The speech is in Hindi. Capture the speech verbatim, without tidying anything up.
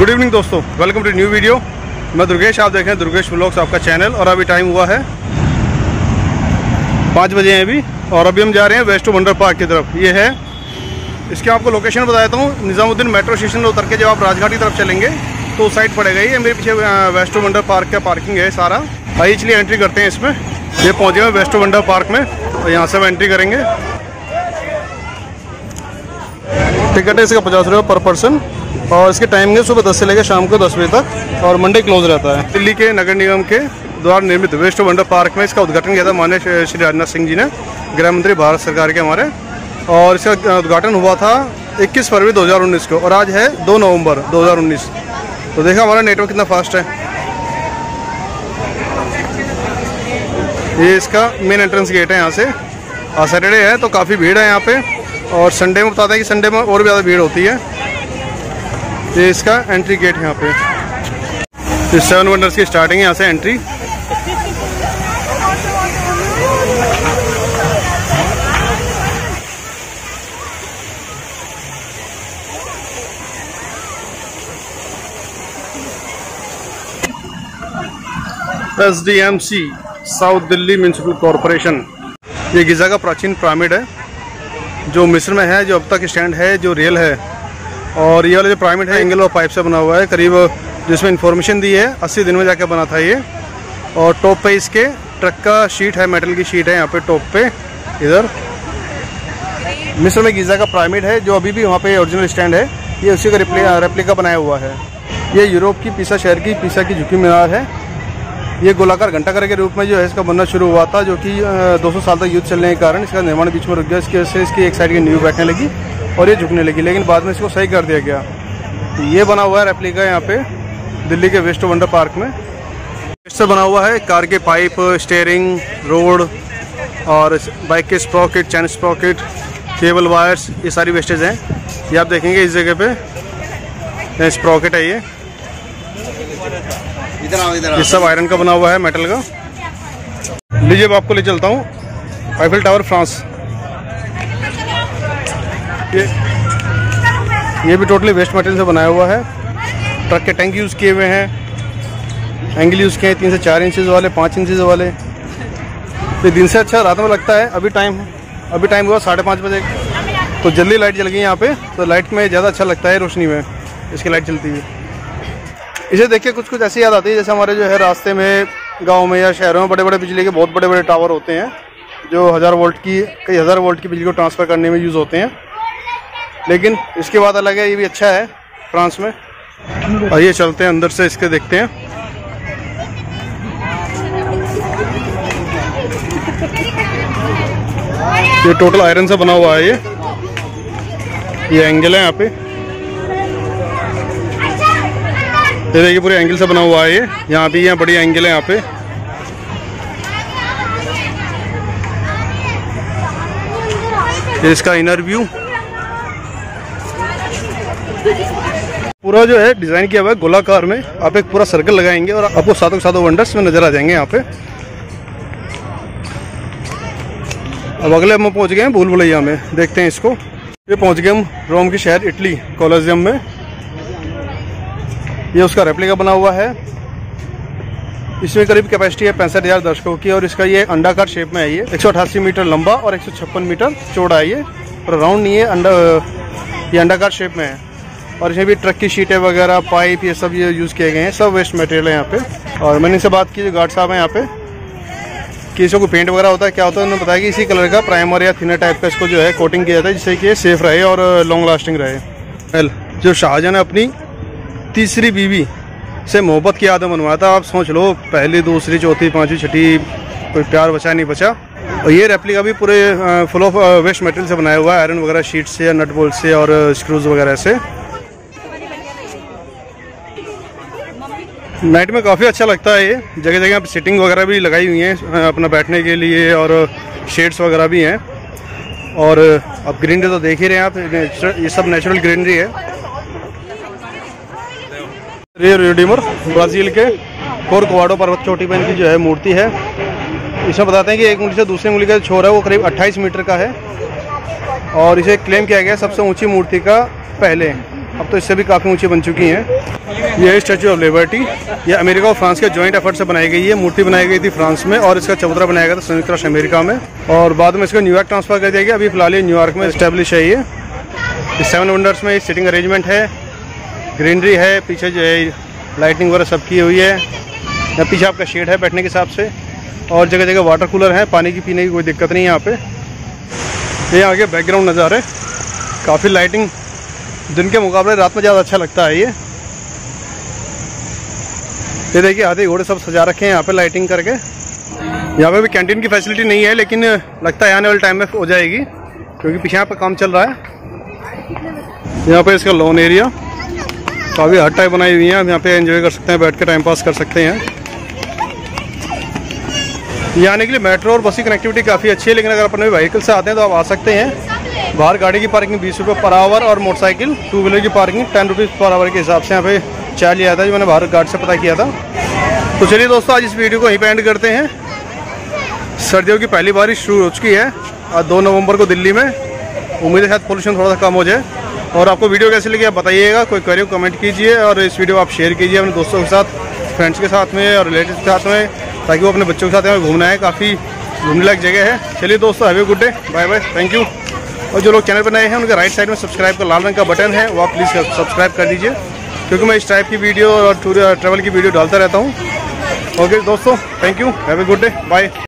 गुड इवनिंग दोस्तों, वेलकम टू न्यू वीडियो। मैं दुर्गेश, आप देख रहे हैं दुर्गेश व्लॉग्स आपका चैनल। और अभी टाइम हुआ है पाँच बजे हैं अभी, और अभी हम जा रहे हैं वेस्ट वंडर पार्क की तरफ। ये है, इसके आपको लोकेशन बता देता हूँ। निज़ामुद्दीन मेट्रो स्टेशन में उतर के जब आप राजघाट की तरफ चलेंगे तो उस साइड पड़ेगा। ये मेरे पीछे वेस्ट वंडर पार्क का पार्किंग है सारा। आइए चलिए एंट्री करते हैं इसमें। ये पहुँचे हैं वेस्ट वंडर पार्क में, और यहाँ से हम एंट्री करेंगे। टिकट है इसका पचास रुपये पर पर्सन, और इसके टाइमिंग है सुबह दस से लेकर शाम को दस बजे तक, और मंडे क्लोज रहता है। दिल्ली के नगर निगम के द्वारा निर्मित वेस्ट वंडर पार्क में इसका उद्घाटन किया था माननीय श्री राजनाथ सिंह जी ने, गृह मंत्री भारत सरकार के हमारे। और इसका उद्घाटन हुआ था इक्कीस फरवरी दो हज़ार उन्नीस को, और आज है दो नवंबर दो हज़ार उन्नीस। तो देखा हमारा नेटवर्क कितना फास्ट है। ये इसका मेन एंट्रेंस गेट है। यहाँ से आज सैटरडे है तो काफ़ी भीड़ है यहाँ पे, और संडे में बताते हैं कि संडे में और भी ज़्यादा भीड़ होती है। ये इसका एंट्री गेट है यहाँ पे। इस सेवन वंडर्स की स्टार्टिंग है यहाँ से entry. S D M C south Delhi municipal corporation. ये गिजा का प्राचीन पिरामिड है जो मिस्र में है, जो अब तक स्टैंड है, जो रियल है। और ये वाला जो पिरामिड है एंगल और पाइप से बना हुआ है, करीब जिसमें इंफॉर्मेशन दी है अस्सी दिन में जाके बना था ये। और टॉप पे इसके ट्रक का शीट है, मेटल की शीट है यहाँ पे टॉप पे। इधर मिस्र में गिजा का पिरामिड है जो अभी भी वहाँ पे ओरिजिनल स्टैंड है। ये उसी का रेप्लिका रेप्लिका बनाया हुआ है। ये यूरोप की पीसा शहर की पीसा की झुकी मीनार है। ये गोलाकार घंटाघर के रूप में जो है इसका बनना शुरू हुआ था, जो कि दो सौ साल तक युद्ध चलने के कारण इसका निर्माण बीच में रुक गया। इसकी वजह से इसकी एक साइड की नींव बैठने लगी और ये झुकने लगी, लेकिन बाद में इसको सही कर दिया गया। ये बना हुआ है रेप्लिका यहाँ पे दिल्ली के वेस्ट वंडर पार्क में। इससे बना हुआ है कार के पाइप, स्टीयरिंग, रोड, और बाइक के sprocket, chain sprocket, cable wires, ये सारी वेस्टेज हैं। ये आप देखेंगे इस जगह पे स्प्रॉकेट है। ये ये सब आयरन का बना हुआ है, मेटल का। लीजिए मैं आपको ले चलता हूँ आईफिल टावर फ्रांस। ये ये भी टोटली वेस्ट मटेरियल से बनाया हुआ है। ट्रक के टैंक यूज़ किए हुए हैं, एंगल यूज़ किए हैं तीन से चार इंचज़ वाले, पाँच इंचज़ वाले। तो दिन से अच्छा रात में लगता है। अभी टाइम अभी टाइम हुआ साढ़े पाँच बजे, तो जल्दी लाइट जल गई यहाँ पे। तो लाइट में ज़्यादा अच्छा लगता है रोशनी में, इसकी लाइट चलती हुई। इसे देख के कुछ कुछ ऐसी याद आती है जैसे हमारे जो है रास्ते में, गाँव में या शहरों में बड़े बड़े बिजली के बहुत बड़े बड़े टावर होते हैं जो हज़ार वोल्ट की, कई हज़ार वोल्ट की बिजली को ट्रांसफ़र करने में यूज़ होते हैं। लेकिन इसके बाद अलग है, ये भी अच्छा है फ्रांस में। आइए चलते हैं अंदर से, इसके देखते हैं। ये टोटल आयरन से बना हुआ है। ये ये एंगल है यहाँ पे, ये देखिए पूरे एंगल से बना हुआ है। ये यहाँ भी यहाँ बड़ी एंगल है यहाँ पे। ये इसका इनर व्यू पूरा जो है डिजाइन किया हुआ है गोलाकार में। आप एक पूरा सर्कल लगाएंगे और आपको सातों सातों वंडर्स में नजर आ जाएंगे यहाँ पे। अब अगले हम पहुंच गए हैं भूल भुलैया में, देखते हैं इसको। ये पहुंच गए हम रोम के शहर इटली कोलोसियम में। ये उसका रेप्लिका बना हुआ है। इसमें करीब कैपेसिटी है पैंसठ हज़ार दर्शकों की, और इसका ये अंडाकार शेप में है। ये एक सौ अठासी मीटर लंबा और एक सौ छप्पन मीटर चौड़ा है। ये और राउंड नहीं है, अंडा ये अंडाकार शेप में है। और इसमें भी ट्रक की शीटें वगैरह, पाइप, ये सब ये यूज़ किए गए हैं। सब वेस्ट मटेरियल है यहाँ पे। और मैंने इनसे बात की जो गार्ड साहब हैं यहाँ पे कि इसको कोई पेंट वगैरह होता है क्या होता है। उन्होंने बताया कि इसी कलर का प्राइमर या थिनर टाइप का इसको जो है कोटिंग किया जाता है, जिससे कि ये सेफ रहे और लॉन्ग लास्टिंग रहे। वेल, जो शाहजहां ने अपनी तीसरी बीवी से मोहब्बत की आदम बनवाया था। आप सोच लो, पहली, दूसरी, चौथी, पाँचवीं, छठी, कोई प्यार बचा नहीं बचा। और ये रेप्लिका भी पूरे फुल ऑफ वेस्ट मटेरियल से बनाया हुआ है, आयरन वगैरह शीट से, नट बोल्ट से और स्क्रूज वगैरह से। नाइट में काफ़ी अच्छा लगता है। ये जगह जगह पे सिटिंग वगैरह भी लगाई हुई हैं अपना बैठने के लिए, और शेड्स वगैरह भी हैं। और अब ग्रीनरी तो देख ही रहे हैं आप, ये सब नेचुरल ग्रीनरी है। ये रिडीमर ब्राज़ील के कोरकोवाडो पर्वत चोटी पर इनकी जो है मूर्ति है। इसमें बताते हैं कि एक उंगली से दूसरी उंगली का छोर है वो करीब अट्ठाईस मीटर का है, और इसे क्लेम किया गया सबसे ऊंची मूर्ति का पहले अब तो इससे भी काफ़ी ऊंची बन चुकी हैं। ये है स्टैचू ऑफ लिबर्टी। ये अमेरिका और फ्रांस के जॉइंट एफर्ट से बनाई गई है। मूर्ति बनाई गई थी फ्रांस में और इसका चबूतरा बनाया गया था संयुक्त राष्ट्र अमेरिका में, और बाद में इसको न्यूयॉर्क ट्रांसफर कर दिया गया। अभी फिलहाल ये न्यूयॉर्क में इस्टेब्लिश है। ये सेवन वंडर्स में सिटिंग अरेंजमेंट है, ग्रीनरी है, पीछे जो है लाइटिंग वगैरह सब की हुई है। यहाँ पीछे आपका शेड है बैठने के हिसाब से, और जगह जगह वाटर कूलर है, पानी की पीने की कोई दिक्कत नहीं है यहाँ पे। ये आगे बैकग्राउंड नज़ारे, काफ़ी लाइटिंग दिन के मुकाबले रात में ज़्यादा अच्छा लगता है। ये ये देखिए हाथी घोड़े सब सजा रखे हैं यहाँ पे लाइटिंग करके। यहाँ पे भी कैंटीन की फैसिलिटी नहीं है, लेकिन लगता है आने वाले टाइम में हो जाएगी, क्योंकि पीछे यहाँ पे काम चल रहा है। यहाँ पे इसका लॉन एरिया काफ़ी हट टाइप बनाई हुई है, आप यहाँ पे एंजॉय कर सकते हैं, बैठ के टाइम पास कर सकते हैं। यहाँ आने के लिए मेट्रो और बस की कनेक्टिविटी काफ़ी अच्छी है, लेकिन अगर अपने व्हीकल से आते हैं तो आप आ सकते हैं। बाहर गाड़ी की पार्किंग बीस रुपये पर आवर और मोटरसाइकिल टू व्हीलर की parking ten rupees per hour के हिसाब से यहाँ पे चार्ज लिया था, जो मैंने बाहर गार्ड से पता किया था। तो चलिए दोस्तों, आज इस वीडियो को यहीं पे एंड करते हैं। सर्दियों की पहली बारिश शुरू हो चुकी है आज दो नवंबर को दिल्ली में। उम्मीद है शायद पोल्यूशन थोड़ा सा कम हो जाए। और आपको वीडियो कैसी लगी आप बताइएगा, कोई क्वेरी कमेंट कीजिए, और इस वीडियो आप शेयर कीजिए अपने दोस्तों के साथ, फ्रेंड्स के साथ में और रिलेटिव के साथ में, ताकि वो अपने बच्चों के साथ में घूमना है। काफ़ी घूमने लायक जगह है। चलिए दोस्तों, have a good day, bye bye, thank you. और जो लोग चैनल पर नए हैं उनके राइट साइड में सब्सक्राइब का लाल रंग का बटन है, वो आप प्लीज़ सब्सक्राइब कर दीजिए, क्योंकि मैं इस टाइप की वीडियो और टूर ट्रैवल की वीडियो डालता रहता हूँ। ओके दोस्तों, thank you, have a good day, bye.